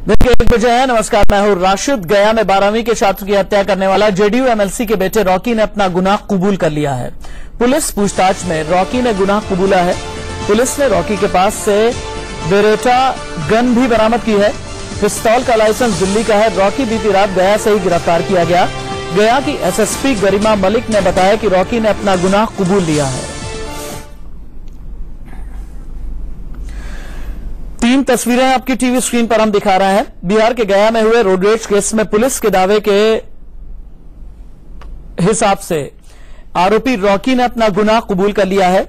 देखिए 1 बजे है। नमस्कार, मैं हूं राशिद। गया में 12वीं के छात्र की हत्या करने वाला जेडीयू एमएलसी के बेटे रॉकी ने अपना गुनाह कबूल कर लिया है। पुलिस पूछताछ में रॉकी ने गुनाह कबूला है। पुलिस ने रॉकी के पास से बेरेटा गन भी बरामद की है। पिस्तौल का लाइसेंस दिल्ली का है। रॉकी बीती रात गया से ही गिरफ्तार किया गया। गया की एसएसपी गरिमा मलिक ने बताया कि रॉकी ने अपना गुनाह कबूल लिया है। 3 तस्वीरें आपकी टीवी स्क्रीन पर हम दिखा रहे हैं। बिहार के गया में हुए रोड रेज केस में पुलिस के दावे के हिसाब से आरोपी रॉकी ने अपना गुनाह कबूल कर लिया है।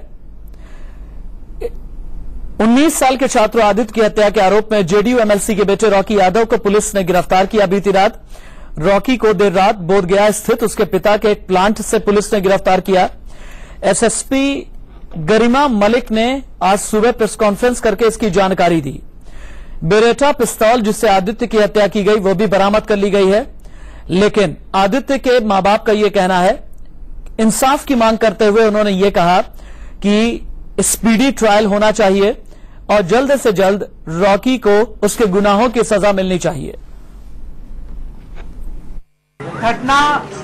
19 साल के छात्र आदित्य की हत्या के आरोप में जेडीयू एमएलसी के बेटे रॉकी यादव को पुलिस ने गिरफ्तार किया। बीती रात रॉकी को देर रात बोधगया स्थित उसके पिता के एक प्लांट से पुलिस ने गिरफ्तार किया। एसएसपी गरिमा मलिक ने आज सुबह प्रेस कॉन्फ्रेंस करके इसकी जानकारी दी। बेरेटा पिस्तौल जिससे आदित्य की हत्या की गई वो भी बरामद कर ली गई है। लेकिन आदित्य के मां बाप का यह कहना है, इंसाफ की मांग करते हुए उन्होंने ये कहा कि स्पीडी ट्रायल होना चाहिए और जल्द से जल्द रॉकी को उसके गुनाहों की सजा मिलनी चाहिए। घटना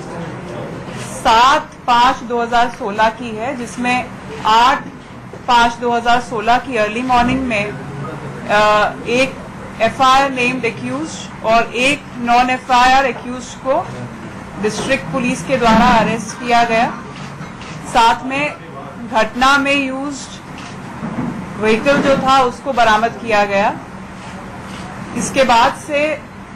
7/5/2016 की है, जिसमें 8/5/2016 की अर्ली मॉर्निंग में एक एफआईआर नेम्ड एक्यूज्ड और एक नॉन एफआईआर एक्यूज्ड को डिस्ट्रिक्ट पुलिस के द्वारा अरेस्ट किया गया। साथ में घटना में यूज्ड व्हीकल जो था उसको बरामद किया गया। इसके बाद से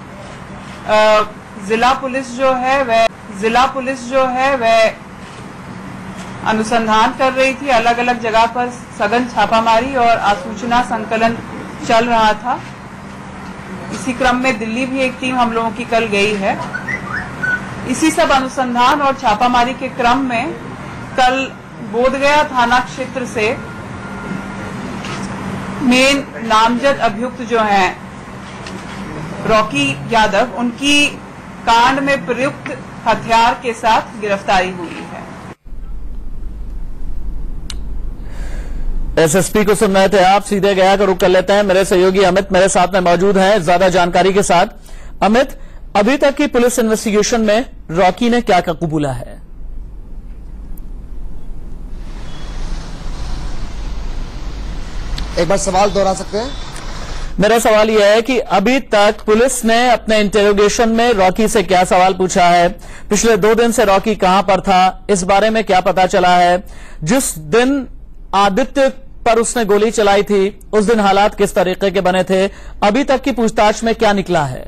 जिला पुलिस जो है वह अनुसंधान कर रही थी। अलग अलग जगह पर सघन छापामारी और आसूचना संकलन चल रहा था। इसी क्रम में दिल्ली भी एक टीम हम लोगों की कल गई है। इसी सब अनुसंधान और छापामारी के क्रम में कल बोधगया थाना क्षेत्र से मेन नामजद अभियुक्त जो हैं रॉकी यादव, उनकी कांड में प्रयुक्त हथियार के साथ गिरफ्तारी हुई है। एसएसपी को सुन रहे थे आप। सीधे गया का रुख कर लेते हैं। मेरे सहयोगी अमित मेरे साथ में मौजूद हैं ज्यादा जानकारी के साथ। अमित, अभी तक की पुलिस इन्वेस्टिगेशन में रॉकी ने क्या क्या कबूला है? एक बार सवाल दोहरा सकते हैं? मेरा सवाल यह है कि अभी तक पुलिस ने अपने इंटेरोगेशन में रॉकी से क्या सवाल पूछा है? पिछले 2 दिन से रॉकी कहां पर था, इस बारे में क्या पता चला है? जिस दिन आदित्य पर उसने गोली चलाई थी उस दिन हालात किस तरीके के बने थे? अभी तक की पूछताछ में क्या निकला है?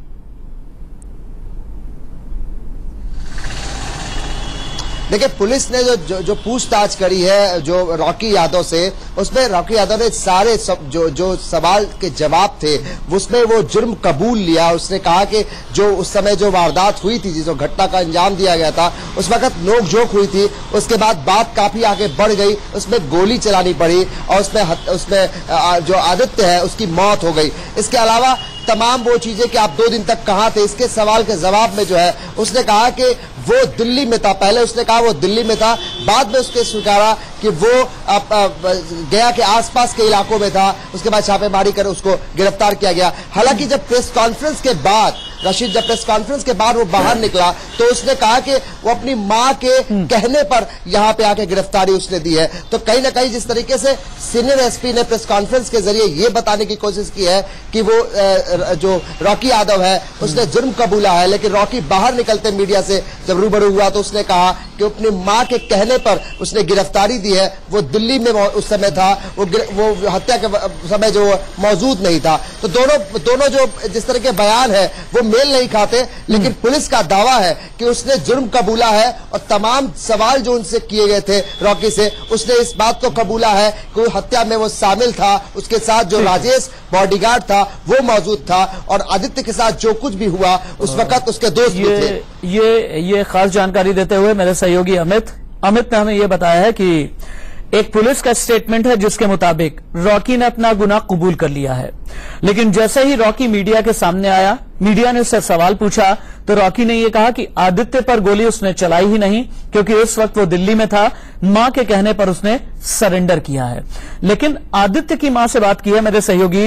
देखिए, पुलिस ने जो पूछताछ करी है जो रॉकी यादव से, उसमें रॉकी यादव ने सारे जो सवाल के जवाब थे उसमें वो जुर्म कबूल लिया। उसने कहा कि जो उस समय जो वारदात हुई थी, जो घटना का अंजाम दिया गया था, उस वक्त नोकझोंक हुई थी। उसके बाद बात काफी आगे बढ़ गई, उसमें गोली चलानी पड़ी और उसमें जो आदित्य है उसकी मौत हो गई। इसके अलावा तमाम वो चीजें कि आप 2 दिन तक कहां थे, इसके सवाल के जवाब में जो है उसने कहा कि वो दिल्ली में था। पहले उसने कहा वो दिल्ली में था, बाद में उसके स्वीकारा कि वो गया के आसपास के इलाकों में था। उसके बाद छापेमारी कर उसको गिरफ्तार किया गया। हालांकि जब प्रेस कॉन्फ्रेंस के बाद वो बाहर निकला तो उसने कहा कि वो अपनी मां के कहने पर यहां पे आके गिरफ्तारी उसने दी है। तो कहीं ना कहीं जिस तरीके से सीनियर एसपी ने प्रेस कॉन्फ्रेंस के जरिए ये बताने की कोशिश की है कि वो जो रॉकी यादव है उसने जुर्म कबूला है, लेकिन रॉकी बाहर निकलते मीडिया से जब रूबरू हुआ तो उसने कहा कि अपनी मां के कहने पर उसने गिरफ्तारी दी है। वो दिल्ली में उस समय था, वो हत्या के समय जो मौजूद नहीं था। तो दोनों जो जिस तरह के बयान है वो मेल नहीं खाते, लेकिन पुलिस का दावा है कि उसने जुर्म कबूला है और तमाम सवाल जो उनसे किए गए थे रॉकी से, उसने इस बात को कबूला है कि हत्या में वो शामिल था। उसके साथ जो राजेश बॉडीगार्ड था वो मौजूद था और आदित्य के साथ जो कुछ भी हुआ उस वक्त उसके दोस्त भी थे। ये खास जानकारी देते हुए मेरे सहयोगी अमित ने हमें यह बताया है कि एक पुलिस का स्टेटमेंट है जिसके मुताबिक रॉकी ने अपना गुनाह कबूल कर लिया है। लेकिन जैसे ही रॉकी मीडिया के सामने आया, मीडिया ने उससे सवाल पूछा तो रॉकी ने यह कहा कि आदित्य पर गोली उसने चलाई ही नहीं, क्योंकि उस वक्त वो दिल्ली में था। मां के कहने पर उसने सरेंडर किया है। लेकिन आदित्य की मां से बात की है मेरे सहयोगी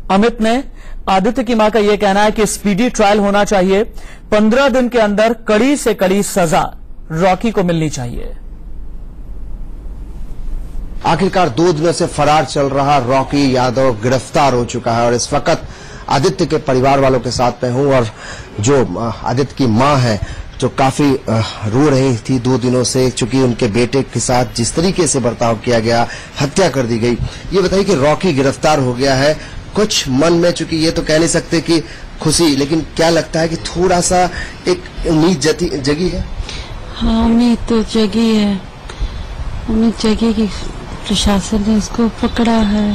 अमित ने आदित्य की मां का यह कहना है कि स्पीडी ट्रायल होना चाहिए, 15 दिन के अंदर कड़ी से कड़ी सजा रॉकी को मिलनी चाहिए। आखिरकार 2 दिनों से फरार चल रहा रॉकी यादव गिरफ्तार हो चुका है और इस वक्त आदित्य के परिवार वालों के साथ मैं हूं और जो आदित्य की मां है जो काफी रो रही थी 2 दिनों से, चूंकि उनके बेटे के साथ जिस तरीके से बर्ताव किया गया, हत्या कर दी गई। ये बताइए कि रॉकी गिरफ्तार हो गया है, कुछ मन में, चूंकि ये तो कह नहीं सकते कि खुशी, लेकिन क्या लगता है कि थोड़ा सा एक उम्मीद जगी है? हाँ, उम्मीद तो जगी है, उम्मीद जगी कि प्रशासन ने उसको पकड़ा है।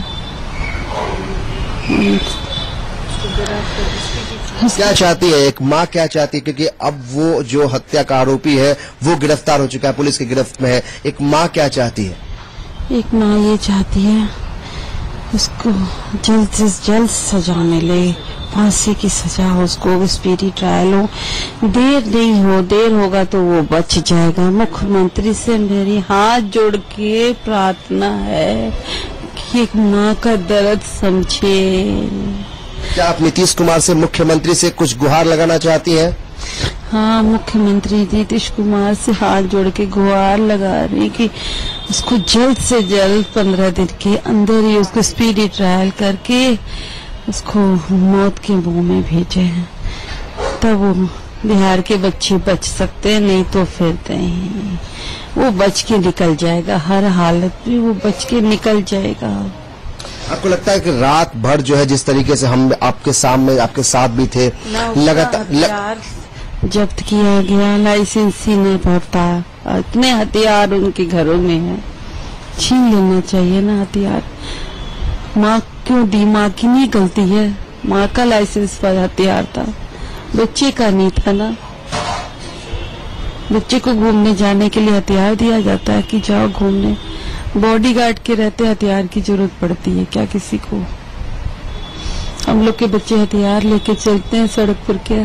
क्या चाहती है एक माँ, क्या चाहती है? क्योंकि अब वो जो हत्या का आरोपी है वो गिरफ्तार हो चुका है, पुलिस की गिरफ्त में है। एक माँ क्या चाहती है? एक माँ ये चाहती है उसको जल्द से जल्द सजा मिले, फांसी की सजा हो, उसको स्पीडी ट्रायल हो, देर नहीं हो, देर होगा तो वो बच जाएगा। मुख्यमंत्री से मेरी हाथ जोड़ के प्रार्थना है कि एक माँ का दर्द समझे। क्या आप नीतीश कुमार से, मुख्यमंत्री से कुछ गुहार लगाना चाहती हैं? हाँ, मुख्यमंत्री नीतीश कुमार से हाथ जोड़ के गुहार लगा रही कि उसको जल्द से जल्द 15 दिन के अंदर ही उसको स्पीडी ट्रायल करके उसको मौत के मुंह में भेजे, तब वो बिहार के बच्चे बच सकते हैं, नहीं तो फिर नहीं। वो बच के निकल जाएगा, हर हालत में वो बच के निकल जाएगा। आपको लगता है कि रात भर जो है जिस तरीके से हम आपके सामने, आपके साथ भी थे, लगातार जब्त किया गया, लाइसेंस ही नहीं भरता, इतने हथियार उनके घरों में है, छीन लेना चाहिए ना हथियार। माँ क्यों दी? माँ की नहीं गलती है, माँ का लाइसेंस पर हथियार था, बच्चे का नहीं था ना। बच्चे को घूमने जाने के लिए हथियार दिया जाता है कि जाओ घूमने, बॉडीगार्ड के रहते हथियार की जरूरत पड़ती है क्या किसी को? हम लोग के बच्चे हथियार लेके चलते हैं सड़क पर क्या?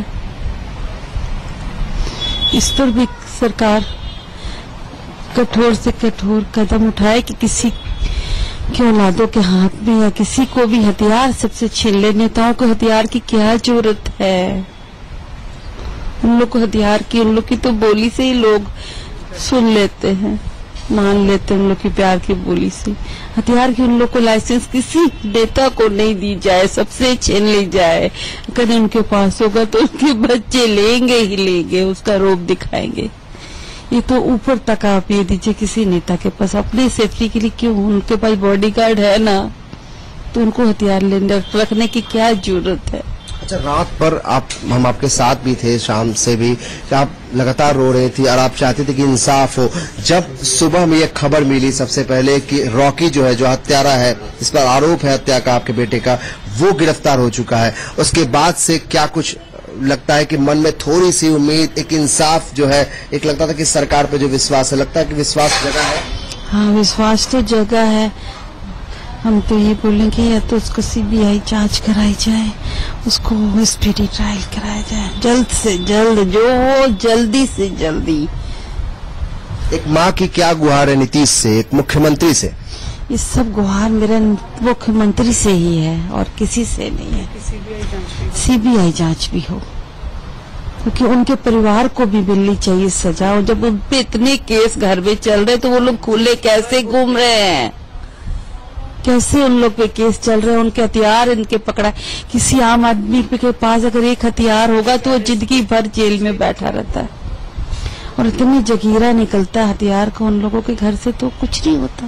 इस पर भी सरकार कठोर से कठोर कदम उठाए कि किसी के औलादों के हाथ में या किसी को भी हथियार सबसे छीन ले। नेताओं को हथियार की क्या जरूरत है? उन लोग को हथियार की, उन लोग की तो बोली से ही लोग सुन लेते हैं, मान लेते हैं उन लोग की प्यार की बोली से। हथियार की उन लोग को लाइसेंस किसी नेता को नहीं दी जाए, सबसे छीन ली जाए। अगर उनके पास होगा तो उनके बच्चे लेंगे ही लेंगे, उसका रूप दिखाएंगे। ये तो ऊपर तक आप ये दीजिए किसी नेता के पास, अपनी सेफ्टी के लिए क्यों? उनके पास बॉडीगार्ड है ना, तो उनको हथियार लेने रखने की क्या जरूरत है? अच्छा, रात पर हम आपके साथ भी थे, शाम से भी आप लगातार रो रही थी और आप चाहते थे कि इंसाफ हो। जब सुबह में ये खबर मिली सबसे पहले कि रॉकी जो है, जो हत्यारा है, इस पर आरोप है हत्या का आपके बेटे का, वो गिरफ्तार हो चुका है, उसके बाद से क्या कुछ लगता है कि मन में थोड़ी सी उम्मीद, एक इंसाफ जो है, एक लगता था कि सरकार पे जो विश्वास है, लगता है कि विश्वास जगह है? हाँ, विश्वास तो जगह है। हम तो ये बोलेंगे या तो उसको सीबीआई जांच कराई जाए, उसको स्पीडी ट्रायल कराया जाए, जल्द से जल्द, जो हो जल्दी से जल्दी। एक माँ की क्या गुहार है नीतीश से, एक मुख्यमंत्री से? ये सब गुहार मेरा मुख्यमंत्री से ही है और किसी से नहीं है। सीबीआई जांच भी हो, क्योंकि उनके परिवार को भी मिलनी चाहिए सजा। और जब उन पे इतने केस घर में चल रहे तो वो लोग खुले कैसे घूम रहे हैं? कैसे उन लोग पे केस चल रहे हैं? उनके हथियार इनके पकड़ा। किसी आम आदमी के पास अगर एक हथियार होगा तो वो जिंदगी भर जेल में बैठा रहता है, और इतनी जगीरा निकलता है हथियार का उन लोगों के घर से, तो कुछ नहीं होता।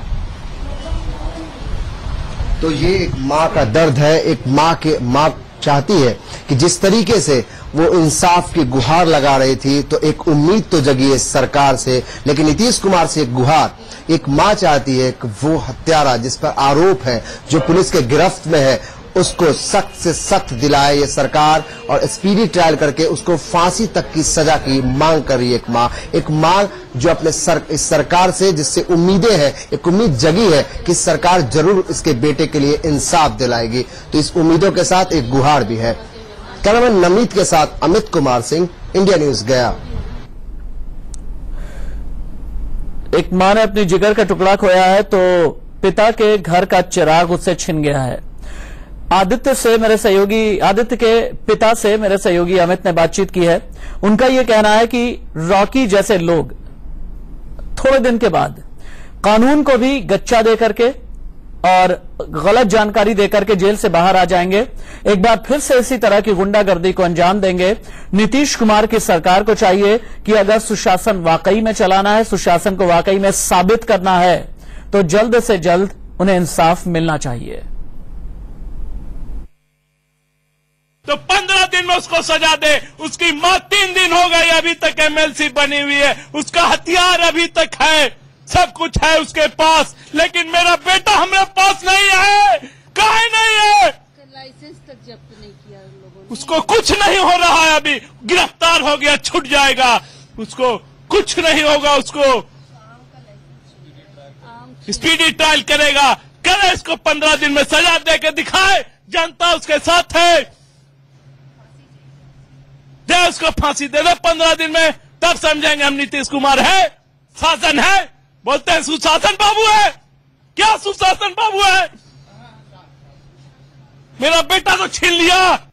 तो ये एक माँ का दर्द है। एक माँ चाहती है कि जिस तरीके से वो इंसाफ की गुहार लगा रही थी, तो एक उम्मीद तो जगी है सरकार से, लेकिन नीतीश कुमार से एक गुहार एक माँ चाहती है कि वो हत्यारा जिस पर आरोप है, जो पुलिस के गिरफ्त में है, उसको सख्त से सख्त दिलाए ये सरकार, और स्पीडी ट्रायल करके उसको फांसी तक की सजा की मांग कर रही है एक माँ जो अपने इस सरकार से, जिससे उम्मीदें हैं, एक उम्मीद जगी है कि सरकार जरूर इसके बेटे के लिए इंसाफ दिलाएगी। तो इस उम्मीदों के साथ एक गुहार भी है। कैमरामैन नमित के साथ अमित कुमार सिंह, इंडिया न्यूज गया। एक मां ने अपनी जिगर का टुकड़ा खोया है तो पिता के घर का चिराग उससे छिन गया है। आदित्य के पिता से मेरे सहयोगी अमित ने बातचीत की है। उनका यह कहना है कि रॉकी जैसे लोग थोड़े दिन के बाद कानून को भी गच्चा दे करके और गलत जानकारी देकर के जेल से बाहर आ जाएंगे, एक बार फिर से इसी तरह की गुंडागर्दी को अंजाम देंगे। नीतीश कुमार की सरकार को चाहिए कि अगर सुशासन वाकई में चलाना है, सुशासन को वाकई में साबित करना है, तो जल्द से जल्द उन्हें इंसाफ मिलना चाहिए। तो 15 दिन में उसको सजा दे। उसकी मां 3 दिन हो गई अभी तक एमएलसी बनी हुई है, उसका हथियार अभी तक है, सब कुछ है उसके पास, लेकिन मेरा बेटा हमारे पास नहीं है। काहे नहीं है? लाइसेंस तक जब्त नहीं किया लोगों ने। उसको कुछ नहीं हो रहा है, अभी गिरफ्तार हो गया, छूट जाएगा, उसको कुछ नहीं होगा। उसको स्पीडी ट्रायल करेगा, करे इसको 15 दिन में सजा दे के दिखाए, जनता उसके साथ है, दे उसको फांसी दे दे 15 दिन में, तब समझेंगे हम नीतीश कुमार है, शासन है। बोलते हैं सुशासन बाबू है, क्या सुशासन बाबू है? मेरा बेटा तो छीन लिया।